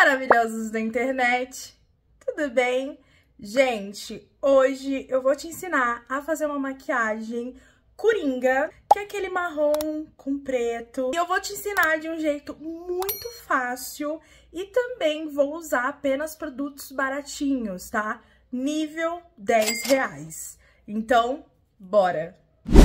Maravilhosos da internet, tudo bem? Gente, hoje eu vou te ensinar a fazer uma maquiagem coringa, que é aquele marrom com preto. E eu vou te ensinar de um jeito muito fácil e também vou usar apenas produtos baratinhos, tá? Nível R$10. Então, bora!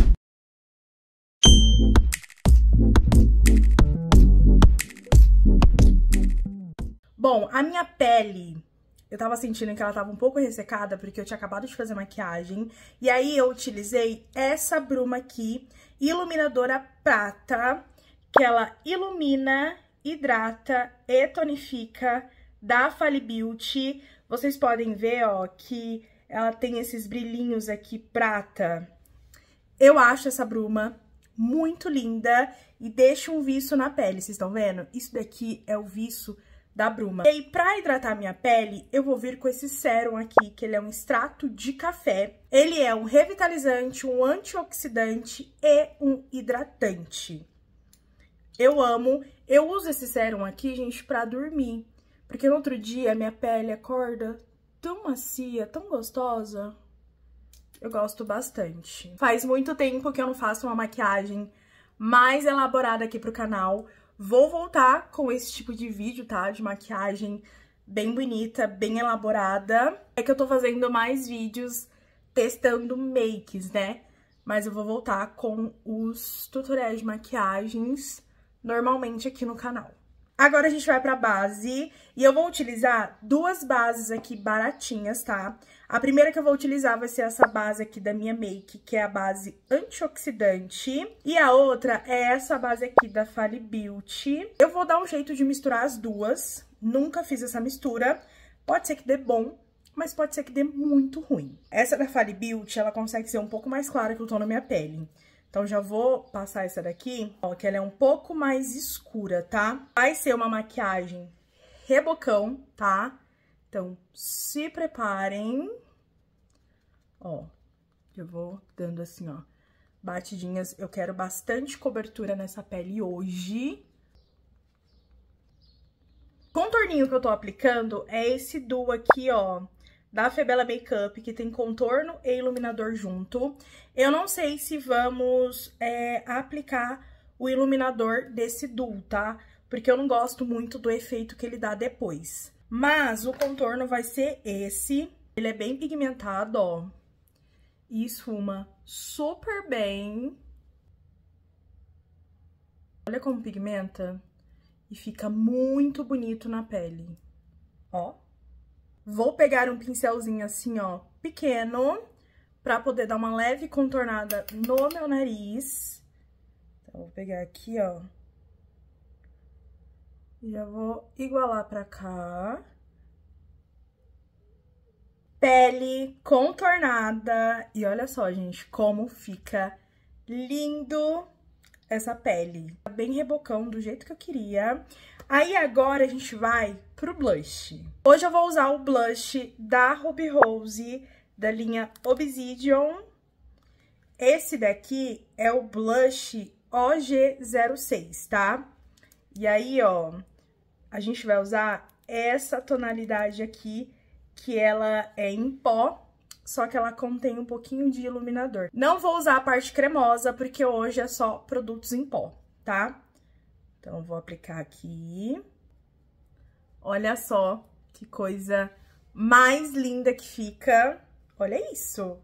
Bom, a minha pele, eu tava sentindo que ela tava um pouco ressecada, porque eu tinha acabado de fazer maquiagem. E aí eu utilizei essa bruma aqui, iluminadora prata, que ela ilumina, hidrata e tonifica, da Fally Beauty. Vocês podem ver, ó, que ela tem esses brilhinhos aqui prata. Eu acho essa bruma muito linda e deixa um viço na pele, vocês estão vendo? Isso daqui é o viço da bruma. E aí, pra hidratar minha pele, eu vou vir com esse sérum aqui, que ele é um extrato de café. Ele é um revitalizante, um antioxidante e um hidratante. Eu amo. Eu uso esse sérum aqui, gente, pra dormir. Porque no outro dia, minha pele acorda tão macia, tão gostosa. Eu gosto bastante. Faz muito tempo que eu não faço uma maquiagem mais elaborada aqui pro canal. Vou voltar com esse tipo de vídeo, tá? De maquiagem bem bonita, bem elaborada. É que eu tô fazendo mais vídeos testando makes, né? Mas eu vou voltar com os tutoriais de maquiagens normalmente aqui no canal. Agora a gente vai pra base e eu vou utilizar duas bases aqui baratinhas, tá? A primeira que eu vou utilizar vai ser essa base aqui da minha make, que é a base antioxidante. E a outra é essa base aqui da Fally Beauty. Eu vou dar um jeito de misturar as duas. Nunca fiz essa mistura. Pode ser que dê bom, mas pode ser que dê muito ruim. Essa da Fally Beauty, ela consegue ser um pouco mais clara que o tom da minha pele. Então, já vou passar essa daqui, ó, que ela é um pouco mais escura, tá? Vai ser uma maquiagem rebocão, tá? Então, se preparem. Ó, eu vou dando assim, ó, batidinhas. Eu quero bastante cobertura nessa pele hoje. O contorninho que eu tô aplicando é esse duo aqui, ó, da Febella Makeup, que tem contorno e iluminador junto. Eu não sei se vamos aplicar o iluminador desse duo, tá? Porque eu não gosto muito do efeito que ele dá depois. Mas o contorno vai ser esse. Ele é bem pigmentado, ó. E esfuma super bem. Olha como pigmenta. E fica muito bonito na pele. Ó. Vou pegar um pincelzinho assim, ó, pequeno, pra poder dar uma leve contornada no meu nariz. Então, vou pegar aqui, ó. E já vou igualar pra cá. Pele contornada. E olha só, gente, como fica lindo essa pele. Tá bem rebocão, do jeito que eu queria. Aí, agora, a gente vai pro blush. Hoje eu vou usar o blush da Ruby Rose, da linha Obsidian. Esse daqui é o blush OG06, tá? E aí, ó, a gente vai usar essa tonalidade aqui, que ela é em pó, só que ela contém um pouquinho de iluminador. Não vou usar a parte cremosa, porque hoje é só produtos em pó, tá? Então, eu vou aplicar aqui. Olha só que coisa mais linda que fica. Olha isso.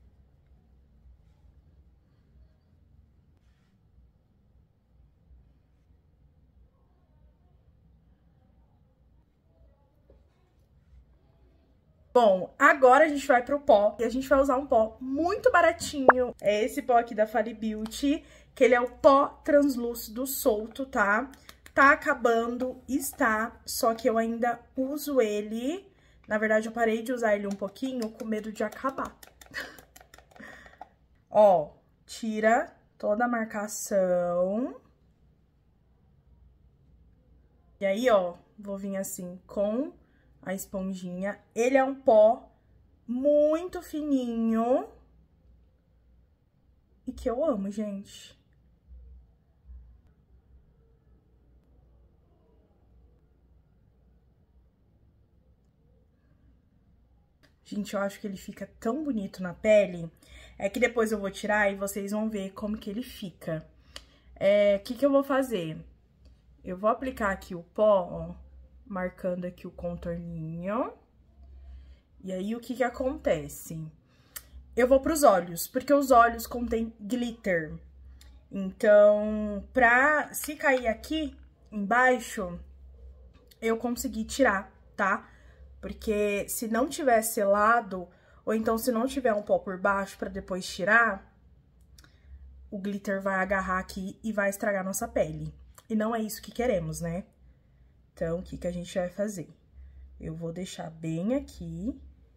Bom, agora a gente vai pro pó. E a gente vai usar um pó muito baratinho. É esse pó aqui da Fally Beauty, que ele é o pó translúcido solto, tá? Tá acabando, está, só que eu ainda uso ele. Na verdade, eu parei de usar ele um pouquinho com medo de acabar. Ó, tira toda a marcação. E aí, ó, vou vir assim com a esponjinha. Ele é um pó muito fininho e que eu amo, gente. Gente, eu acho que ele fica tão bonito na pele. É que depois eu vou tirar e vocês vão ver como que ele fica. O que eu vou fazer? Eu vou aplicar aqui o pó, ó, marcando aqui o contorninho. E aí, o que acontece? Eu vou pros olhos, porque os olhos contêm glitter. Então, se cair aqui embaixo, eu consegui tirar, tá? Porque se não tiver selado, ou então se não tiver um pó por baixo pra depois tirar, o glitter vai agarrar aqui e vai estragar nossa pele. E não é isso que queremos, né? Então, o que a gente vai fazer? Eu vou deixar bem aqui,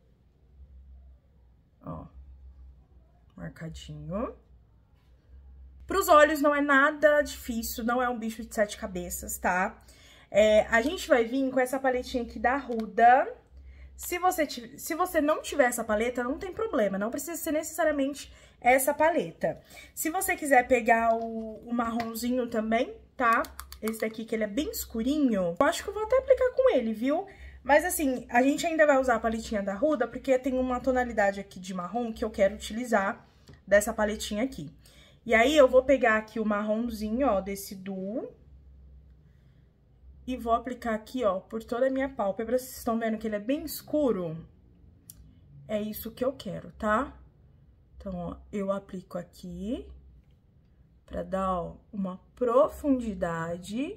ó, marcadinho. Pros olhos não é nada difícil, não é um bicho de 7 cabeças, tá? A gente vai vir com essa paletinha aqui da Huda. Se você não tiver essa paleta, não tem problema, não precisa ser necessariamente essa paleta. Se você quiser pegar o marronzinho também, tá? Esse daqui, que ele é bem escurinho, eu acho que eu vou até aplicar com ele, viu? Mas assim, a gente ainda vai usar a paletinha da Huda, porque tem uma tonalidade aqui de marrom que eu quero utilizar dessa paletinha aqui. E aí, eu vou pegar aqui o marronzinho, ó, desse Duo. E vou aplicar aqui, ó, por toda a minha pálpebra. Vocês estão vendo que ele é bem escuro? É isso que eu quero, tá? Então, ó, eu aplico aqui pra dar, ó, uma profundidade.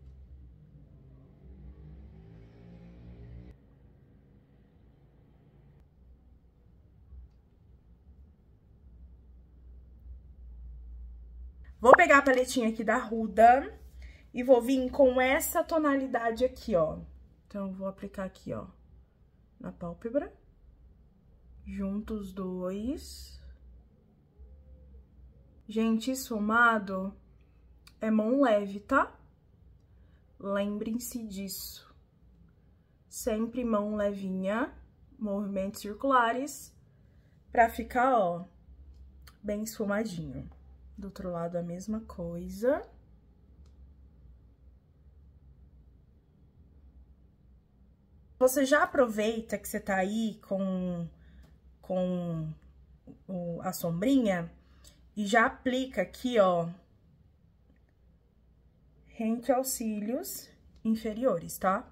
Vou pegar a paletinha aqui da Huda e vou vir com essa tonalidade aqui, ó. Então, vou aplicar aqui, ó, na pálpebra. Junto os dois. Gente, esfumado é mão leve, tá? Lembrem-se disso. Sempre mão levinha, movimentos circulares, pra ficar, ó, bem esfumadinho. Do outro lado, a mesma coisa. Você já aproveita que você tá aí com a sombrinha e já aplica aqui, ó, rente aos cílios inferiores, tá?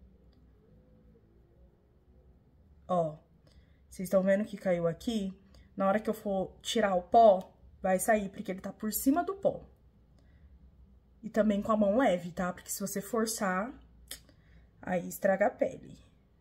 Ó, vocês estão vendo que caiu aqui? Na hora que eu for tirar o pó, vai sair, porque ele tá por cima do pó. E também com a mão leve, tá? Porque se você forçar, aí estraga a pele.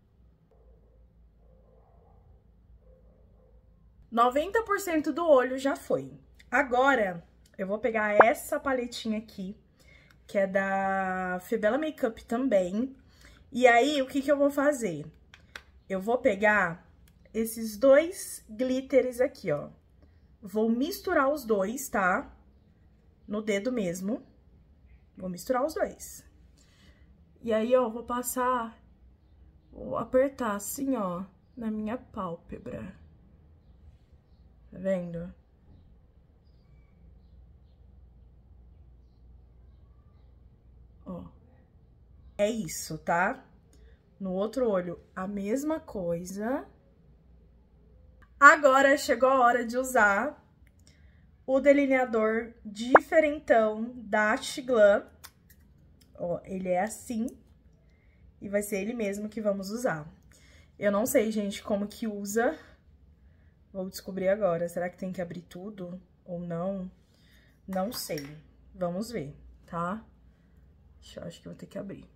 90% do olho já foi. Agora, eu vou pegar essa paletinha aqui, que é da Febella Makeup também. E aí, o que eu vou fazer? Eu vou pegar esses dois glitters aqui, ó. Vou misturar os dois, tá? No dedo mesmo. Vou misturar os dois. E aí, ó, vou passar, vou apertar assim, ó, na minha pálpebra. Tá vendo? Ó. É isso, tá? No outro olho, a mesma coisa. Agora, chegou a hora de usar o delineador diferentão da Shiglan. Ó, ele é assim. E vai ser ele mesmo que vamos usar. Eu não sei, gente, como que usa. Vou descobrir agora. Será que tem que abrir tudo ou não? Não sei. Vamos ver, tá? Eu acho que vou ter que abrir.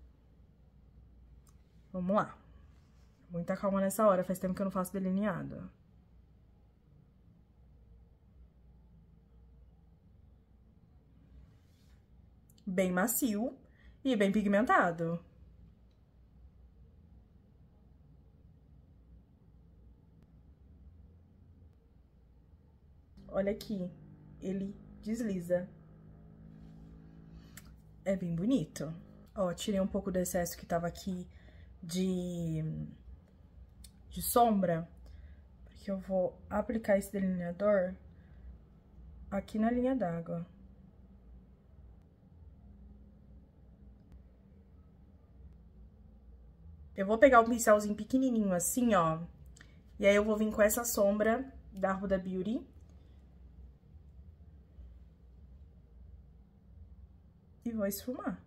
Vamos lá. Muita calma nessa hora, faz tempo que eu não faço delineado. Bem macio e bem pigmentado. Olha aqui, ele desliza. É bem bonito. Ó, tirei um pouco do excesso que tava aqui de sombra, porque eu vou aplicar esse delineador aqui na linha d'água. Eu vou pegar um pincelzinho pequenininho assim, ó, E aí eu vou vir com essa sombra da Huda Beauty. E vou esfumar.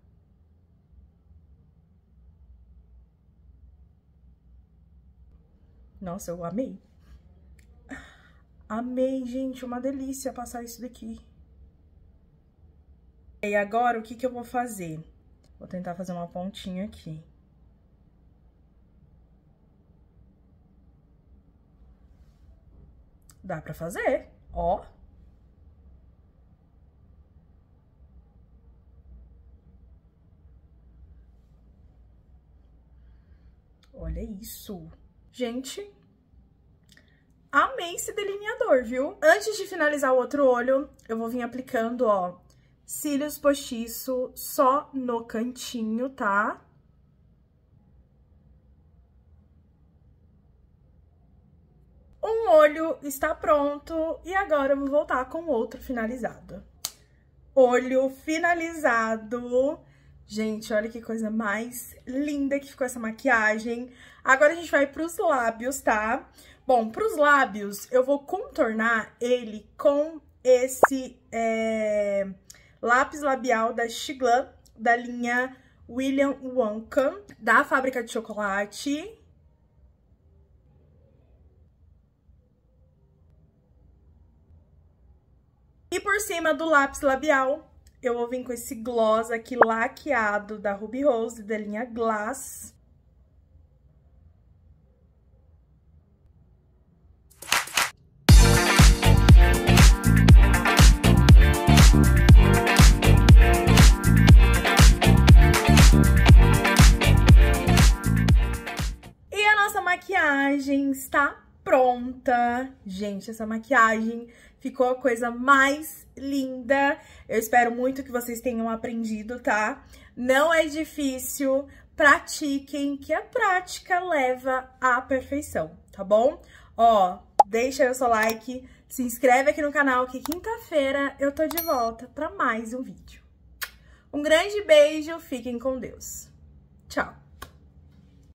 Nossa, eu amei. Amei, gente, uma delícia passar isso daqui. E agora, o que que eu vou fazer? Vou tentar fazer uma pontinha aqui. Dá pra fazer, ó. Olha isso. Gente, amei esse delineador, viu? Antes de finalizar o outro olho, eu vou vir aplicando, ó, cílios postiço só no cantinho, tá? Um olho está pronto e agora eu vou voltar com o outro finalizado. Olho finalizado. Gente, olha que coisa mais linda que ficou essa maquiagem. Agora a gente vai pros lábios, tá? Bom, pros lábios, eu vou contornar ele com esse lápis labial da Shiglan, da linha William Wonka, da Fábrica de Chocolate. E por cima do lápis labial, eu vou vir com esse gloss aqui laqueado da Ruby Rose, da linha Glass. E a nossa maquiagem está pronta. Gente, essa maquiagem ficou a coisa mais linda. Eu espero muito que vocês tenham aprendido, tá? Não é difícil, pratiquem, que a prática leva à perfeição, tá bom? Ó, deixa aí o seu like, se inscreve aqui no canal, que quinta-feira eu tô de volta pra mais um vídeo. Um grande beijo, fiquem com Deus. Tchau!